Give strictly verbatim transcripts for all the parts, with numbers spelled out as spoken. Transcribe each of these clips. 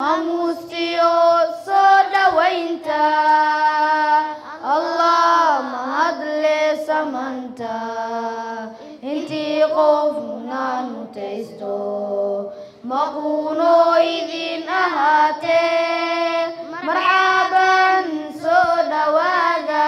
Mamustiyo soda wainta Allah mahadle samanta inti qofna nutaisto maquno idin ahate marhaban soda wada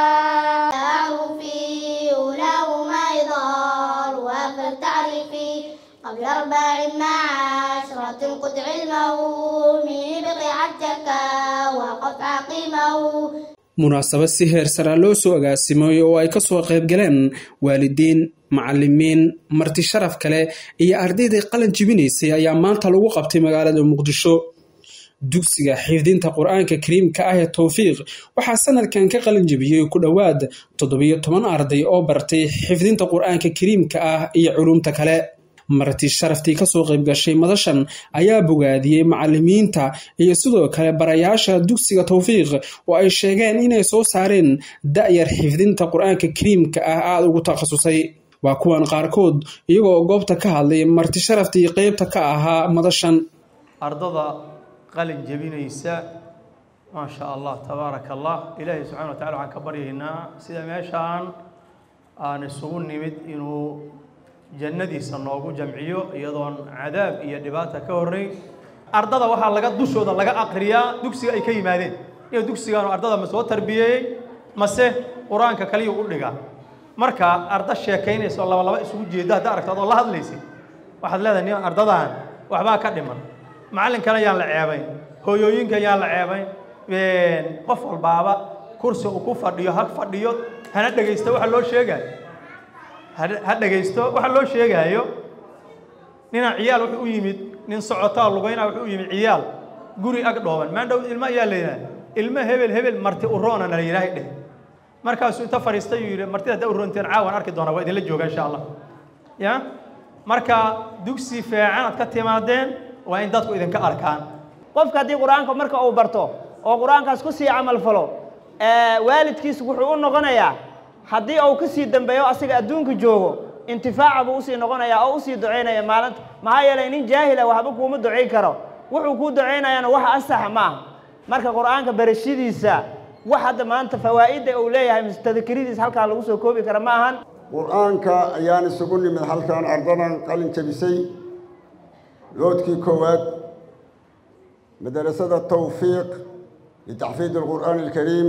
أعرفي له ميضار وفر تعرفي قبل أربع مع عشرة قد علمه من بقعتك وقف عقيمه. munaasabad si heer sare loo soo agaasimay oo ay ka soo qayb galeen waalidiin macallimiin marti sharaf kale iyo ardayda qalin jibinaysay ayaa maanta lagu qabtay magaalada Muqdisho. dugsiga xifdinta Qur'aanka Kariimka ah ee Tawfiiq waxaa sanadkan ka qalin jibiyay ku dhawaad toddoba iyo toban arday oo bartay xifdinta Qur'aanka Kariimka ah iyo culumta kale. marti sharaftii ka soo qayb gashay madashan ayaa bogaadiyay macallimiinta iyo sidoo kale barayaasha dugsiga Tawfiiq oo ay sheegeen inay soo saareen da'yar xifdinta Qur'aanka Kariimka ah aad ugu takhasusay. waa kuwan qaarkood iyagoo goobta ka hadlay marti sharaftii qaybta ka ahaa madashan. ardada qalin jabinaysa ma sha Allah tabaaraka Allah ilaahi subhanahu wa ta'ala waxaan ka baryaynaa sida meeshaan aan isugu nimid inuu jannadiisa noogu jamciyo iyadoon cadaab iyo dhibaato ka horeey. ardada waxa laga dushooda laga aqriyaa dugsiga ay ka yimaadeen iyo dugsigaan ardada ma soo tarbiyay mase quraanka kaliya u dhiga. marka arda sheekaynayso laba laba isugu jeeda hada aragtado la hadlaysay waxaad leedahay ardadan waxba ka dhiman macallinkana yaan la ceebay hooyooyinka yaan la ceebay een qof walbaaba kursi uu ku fadhiyo hag fadhiyo hana dhageysto waxa loo sheegay ha dhageysto waxa loo sheegayo nina ciyaal wuxuu u yimid nin socota lugayna wuxuu u yimid ciyaal guri ag dhooban ma dhow ilma ayaa leeyahay ilma hebel hebel marti u roona la yiraahdo dheh markaas inta fariistay yiri martida da u roonteen caawan arki doona waa idin la jooga insha Allah ya marka dugsi fiican aad ka timaadeen waa in dadku idinka arkaan. qofka hadii quraanka marka uu barto oo quraankaas ku sii amal falo ee waalidkiisu wuxuu u noqonayaa haddii uu ka sii dambeeyo asiga adduunka joogo intifaaca buu usii noqonayaa oo usii duceynaya maalinta maxaa yeelay nin jaahila waxba kuuma duceyn karo wuxuu ku duceynayaana wax asax ma marka quraanka barashadiisa wax hadda maanta fawaa'id uu leeyahay mustadkiridiis halka lagu soo koobi kara ma ahan. quraanka ayaan isugu nimid halkan ardadan qalin jabisay loodkii koowaad madrasada Tawfiiq لتحفيظ القرآن الكريم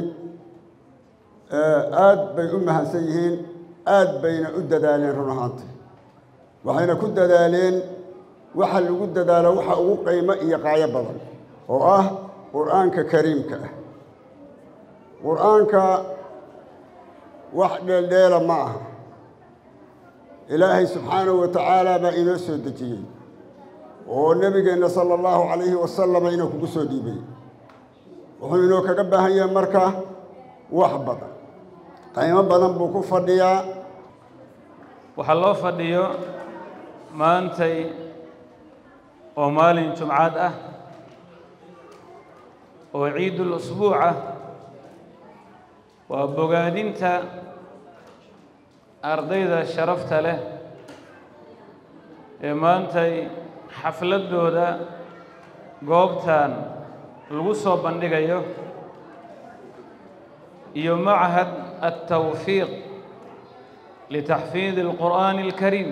aad bay u mahadsan yihiin aad bayna u dadaaleen run ahaantii waxayna ku dadaaleen waxa lagu dadaalo waxa ugu qiimo iyo qaayo badan oo ah quraanka kariimka ah. quraanka wax dheeldheela ma aha ilaahay subxaanahu wa tacaala baa inoo soo dejiyey oo nabigeena sallallahu alayhi wa sallam inuu kugu soo dhiibay wuxuu inoo kaga baahan yahay marka wax badan qiimo badan buu ku fadhiyaa. waxa loo fadhiyo maantay oo maalin jumcad ah oo ciidul usbuuca waa bogaadinta ardayda sharafta leh ee maantay xafladooda goobtan lagu soo bandhigayo iyo معهد التوفيق لتحفيظ القرآن الكريم.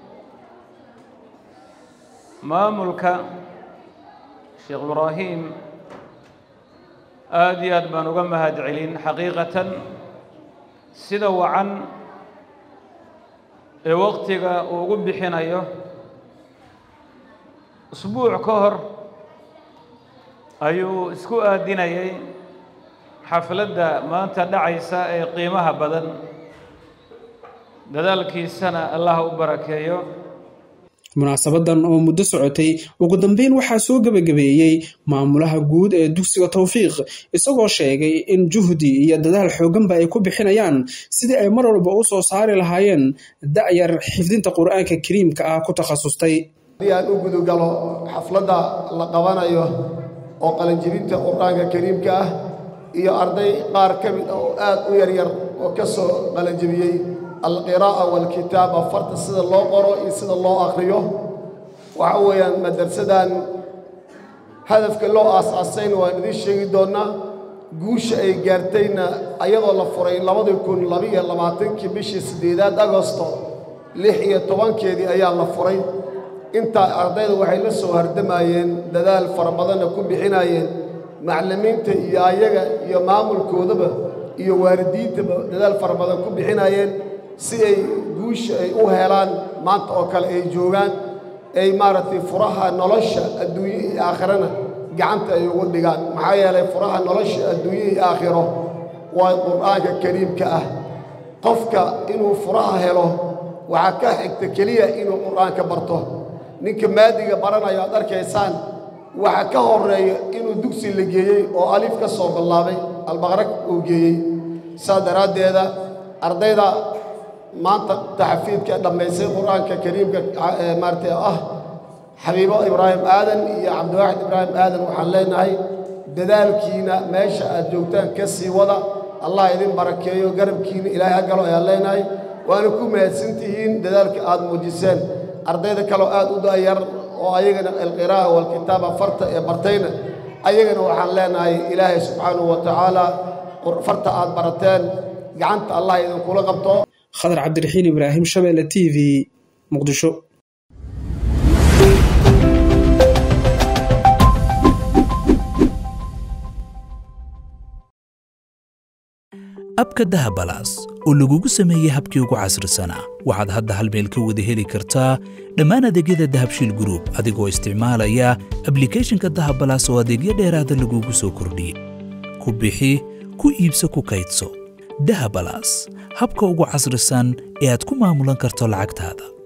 ماملك شيخ إبراهيم آديات بانوغا مهاجعلين حقيقة سدوا عن وقتك وقب حنايو أسبوع كهر أيو اسكو آدينايي xafladda maanta dhacaysa ee qiimaha badan dadaalkiisana Allah u barakeeyo. munaasabadan oo muddo socotay ugu dambeyn waxaa soo gabagabeeyay maamulaha guud ee dugsiga Tawfiiq isagoo sheegay in juhdi iyo dadaal xooganba ay ku bixinayaan sidii ay mar walba u soo saari lahaayeen da'yar xifdinta Qur'aanka Kariimka ah ku takhasustay. aan u gudugalo xafladda la qabanayo oo qalin jabinta Qur'aanka Kariimka ah iyo arday qaar ka mid oo aad u yar yar oo ka soo qalin jabiyay القراءة والكتابة فرط سيد الله قرأ سيد الله أخريه وعويا مدرسدان hadafka loo aasaasayna waan idin sheegi doonaa guusha ay gaartayna ayadoo la furay labada kun laba iyo labaatan-kii bishii sideedaad Agoosto lix iyo tobankeedii ayaa la furay inta ardayda waxay la soo hardamayeen dadaal fara badan ku bixinayeen macallimiinta iyo ayaga iyo maamulkoodaba iyo waalidiintaba dadaal fara badan ku bixinayeen si ay guusha ay u helaan maanta oo kale ay joogaan ay maaragtay furaha nolosha adduunyo iyo aakhirana gacanta ay ugu dhigaan maxaa yeelay furaha nolosha adduunyo iyo aakhiro waa qur'aanka kariimka ah qofka inuu furaha helo waxa ka xigta kaliya inuu qur'aanka barto ninka maadiga baranayo aad arkaysaan waxa ka horeeyo inuu dugsi la geeyay oo alif ka soo bilaabay albaqara uu geeyay saadaradeeda ardayda maanta taxfiidka dhameysay quraanka kariimka maartay ah xabiibo ibraahim aadan iyo cabdiwaxid ibraahim aadan waxaan leenahay dadaalkiina meesha aad joogtaan ka sii wada allah idin barakeeyo garabkiina ilaahay ha galo ayaan leenahay waana ku mahadsantihiin dadaalka aad muujiseen ardayda kale aad u daayar oo ayagana alqira'a wal kitaaba farta ee bartayna ayagana waxaan leenahay ilaahay subxaanahu wa ta'ala farta aad barateen gacanta allah idin kula qabto khadar cabdiraxiin ibraahim shabeelle t v muqdisho abka dahabalaas oo lagugu sameeyey habkii ugu casrisanaa waxaad hadda hal meel ka wada heli kartaa dhammaan adeegyada dahabshiil group adigoo isticmaalaya applicationka dahabalaas oo adeegyo dheeraada lagugu soo kordhiyey ku bixi ku iibso ku kaydso dahabalaas habka ugu casrisan ee aad ku maamulan karto lacagtaada.